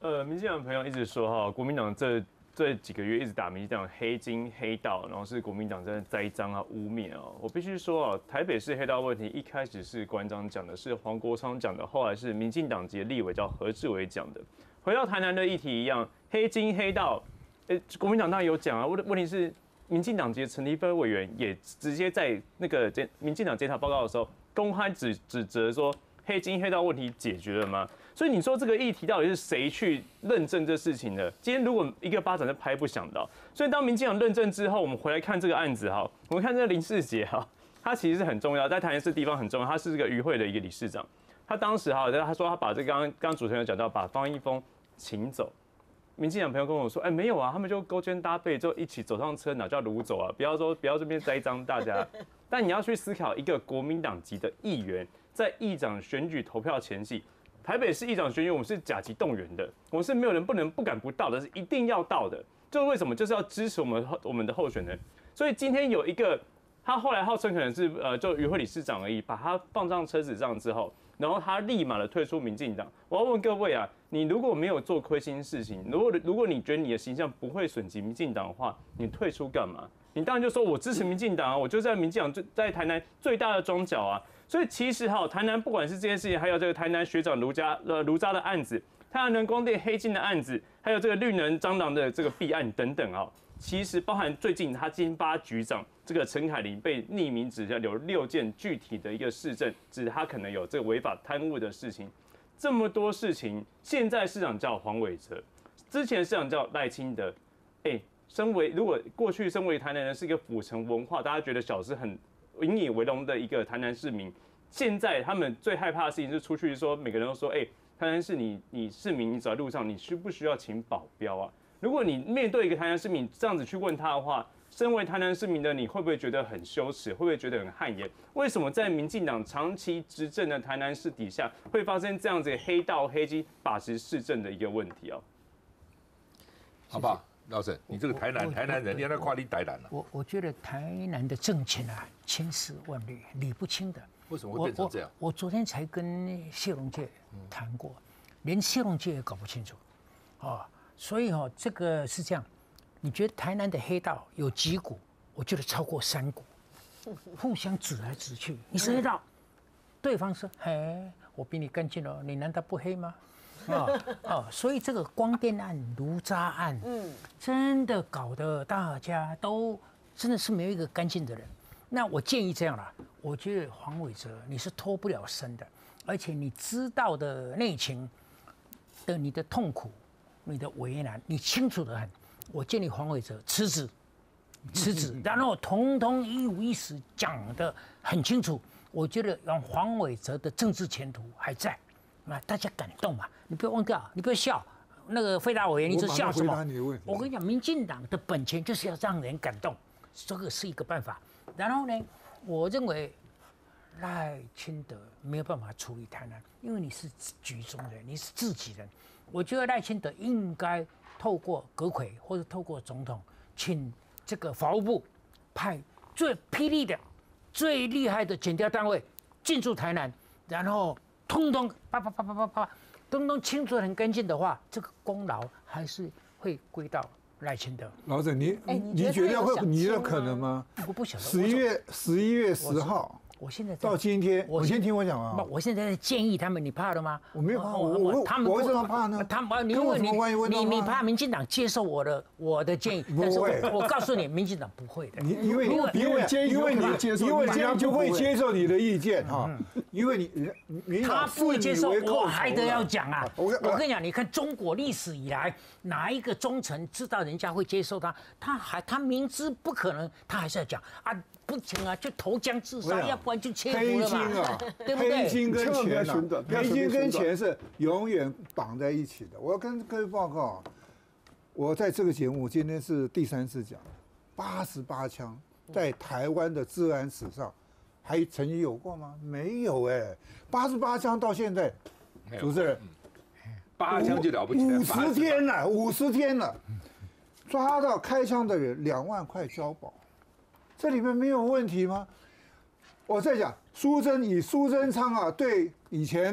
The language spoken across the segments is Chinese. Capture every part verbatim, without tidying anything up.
呃，民进党朋友一直说哈，国民党这这几个月一直打民进党黑金黑道，然后是国民党在栽赃啊、污蔑啊。我必须说啊，台北市黑道问题一开始是馆长讲的，是黄国昌讲的，后来是民进党籍立委叫何志伟讲的。回到台南的议题一样，黑金黑道，呃，国民党当然有讲啊，问问题是民进党籍陈立芬委员也直接在那个民进党检讨报告的时候，公开指指责说黑金黑道问题解决了吗？所以你说这个议题到底是谁去认证这事情的？今天如果一个巴掌就拍不响的，所以当民进党认证之后，我们回来看这个案子哈，我们看这个林世杰哈，他其实是很重要，在台南市地方很重要，他是这个渔会的一个理事长，他当时哈，他说他把这个刚刚刚主持人有讲到，把方一峰请走。民进党朋友跟我说，哎、欸，没有啊，他们就勾肩搭背，就一起走上车，哪叫掳走啊？不要说不要这边栽赃大家。但你要去思考，一个国民党籍的议员，在议长选举投票前夕，台北市议长选举，我们是甲级动员的，我们是没有人不能不敢不到的，是一定要到的。就是为什么，就是要支持我们我们的候选人。所以今天有一个，他后来号称可能是呃，就渔会理事长而已，把他放上车子上之后。然后他立马的退出民进党。我要问各位啊，你如果没有做亏心事情，如果如果你觉得你的形象不会损及民进党的话，你退出干嘛？你当然就说我支持民进党啊，我就在民进党最在台南最大的庄脚啊。所以其实哈，台南不管是这件事情，还有这个台南学长卢家呃卢渣的案子，太阳能光电黑金的案子，还有这个绿能蟑螂的这个弊案等等啊，其实包含最近他经发局长。这个陈凯琳被匿名指下有六件具体的一个事证，指他可能有这个违法贪污的事情，这么多事情，现在市长叫黄伟哲，之前市长叫赖清德，哎、欸，身为如果过去身为台南人是一个府城文化，大家觉得小时很引以为荣的一个台南市民，现在他们最害怕的事情是出去说，每个人都说，哎、欸，台南市你你市民你走在路上，你需不需要请保镖啊？如果你面对一个台南市民这样子去问他的话，身为台南市民的你，会不会觉得很羞耻？会不会觉得很汗颜？为什么在民进党长期执政的台南市底下，会发生这样子黑道黑金把持市政的一个问题哦？ 好不好，老沈，你这个台南台南人，你要跨你台南了。 我我觉得台南的政情啊，千丝万缕，理不清的。 为什么会变成这样？ 我我昨天才跟谢龙介谈过，连谢龙介也搞不清楚，哦，所以哦，这个是这样。你觉得台南的黑道有几股？我觉得超过三股，互相指来指去。你是黑道，对方说：“嘿，我比你干净哦，你难道不黑吗？”哦哦，所以这个光电案、卢渣案，嗯，真的搞得大家都真的是没有一个干净的人。那我建议这样啦，我觉得黄伟哲你是脱不了身的，而且你知道的内情的你的痛苦、你的为难，你清楚得很。我建议黄伟哲辞职，辞职，然后统统一五一十讲得很清楚。我觉得让黄伟哲的政治前途还在，那大家感动嘛？你不要忘掉，你不要笑。那个费大委员，你这笑什么？我跟你讲，民进党的本钱就是要让人感动，这个是一个办法。然后呢，我认为赖清德没有办法处理台南，因为你是局中人，你是自己人。我觉得赖清德应该透过阁揆或者透过总统，请这个法务部派最霹雳的、最厉害的检调单位进驻台南，然后通通啪啪啪啪啪啪，通通清除得很干净的话，这个功劳还是会归到赖清德。 老沈，你你觉得会你有可能吗？ 我不晓得。 十一月十一月十号。 我现在到今天，我先听我讲啊。 我现在在建议他们，你怕了吗？ 我没有怕，我我他们我为什么怕呢？ 他们因为你你你怕民进党接受我的我的建议，但是我告诉你，民进党不会的。 你因为因为因为因为你接受，因为这样就会接受你的意见哈。因为你你他不会接受，我还得要讲啊。我跟你讲，你看中国历史以来，哪一个忠臣知道人家会接受他，他还他明知不可能，他还是要讲啊。不行啊，就投江自杀，要不然就切腹了嘛， 啊、 对不对？ 黑金跟钱啊，黑金跟钱是永远绑在一起的。我要跟各位报告，我在这个节目今天是第三次讲，八十八枪在台湾的治安史上还曾经有过吗？没有哎、欸，八十八枪到现在，主持人， 八枪就了不起了， 五十天了，五十天了，抓到开枪的人两万块交保。这里面没有问题吗？我在讲苏贞以苏贞昌啊，对以前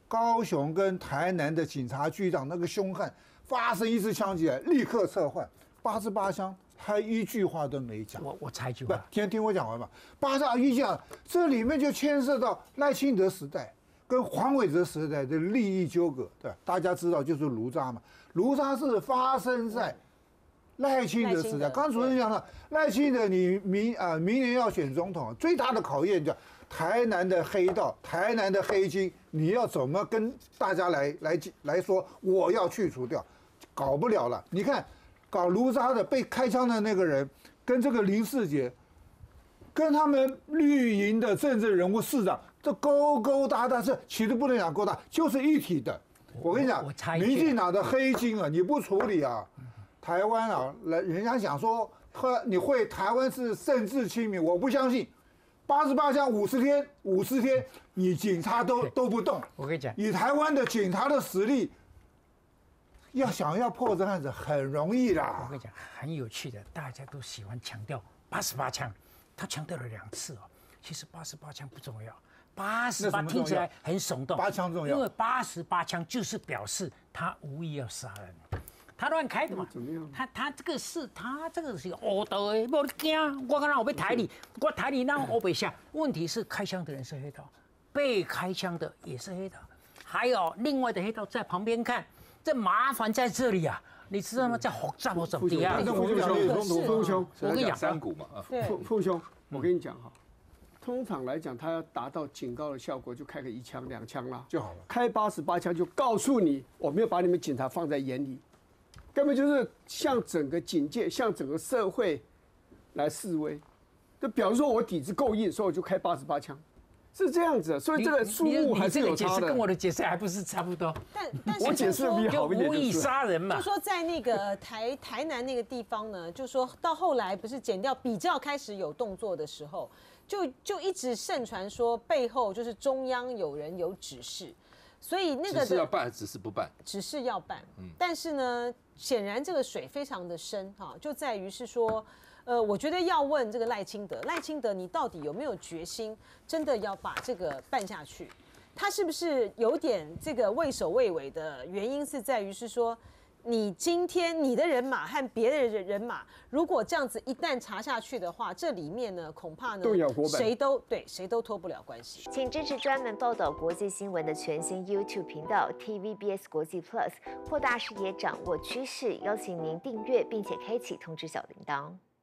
高雄跟台南的警察局长那个凶悍，发生一支枪击案，立刻撤换八十八枪，他一句话都没讲。 我我插一句不话，， 先听我讲完吧。八十一讲，这里面就牵涉到赖清德时代跟黄伟哲时代的利益纠葛，对吧？大家知道就是卢渣嘛，卢渣是发生在赖清德时代。 赖清德刚主任讲了，赖清德你明啊明年要选总统，最大的考验叫台南的黑道、台南的黑金，你要怎么跟大家来来来说，我要去除掉，搞不了了。你看，搞卢渣的被开枪的那个人，跟这个林世杰，跟他们绿营的政治人物市长，这勾勾搭搭是，其实不能讲勾搭，就是一体的。我跟你讲我插，一句民进党的黑金啊，你不处理啊，台湾啊，来人家讲说，呵，你会台湾是政治清明，我不相信。八十八枪五十天，五十天你警察都都不动。 我跟你讲， 以台湾的警察的实力，要想要破这案子很容易我啦跟。你讲，很有趣的，大家都喜欢强调八十八枪，他强调了两次哦。其实八十八枪不重要，八十八那什么重要听起来很耸动， 八枪重要因为八十八枪就是表示他无意要杀人。他乱开的嘛， 怎么样？ 他他这个是他这个是恶道的，不你惊，我刚刚我被抬你，我抬你让我被下。问题是开枪的人是黑道，被开枪的也是黑道，还有另外的黑道在旁边看，这麻烦在这里啊，你知道吗？在火战或怎么的啊？ 但是我们讲的也冲突父兄， 我跟你讲， 山谷嘛啊， 对父父兄，我跟你讲哈，通常来讲，他要达到警告的效果，就开个一枪两枪啦就好了。 开八十八枪就告诉你，我没有把你们警察放在眼里，根本就是向整个警戒、向整个社会来示威，就表示说我底子够硬，所以我就开八十八枪，是这样子的。所以这个数目还是有差的。 你这个解释跟我的解释还不是差不多？ 但但是我解释的比你就好一点无意就是了。 杀人嘛就。说在那个台台南那个地方呢，就说到后来不是检调比较开始有动作的时候，就就一直盛传说背后就是中央有人有指示，所以那个的只是要办，只是不办。 指示要办，但是呢，显然这个水非常的深哈，就在于是说。呃，我觉得要问这个赖清德，赖清德，你到底有没有决心，真的要把这个办下去？他是不是有点这个畏首畏尾的原因，是在于是说，你今天你的人马和别人的人马，如果这样子一旦查下去的话，这里面呢，恐怕呢动摇国本谁都对谁都脱不了关系。 请支持专门报道国际新闻的全新 YouTube 频道 T V B S 国际 Plus， 扩大视野，掌握趋势。邀请您订阅并且开启通知小铃铛。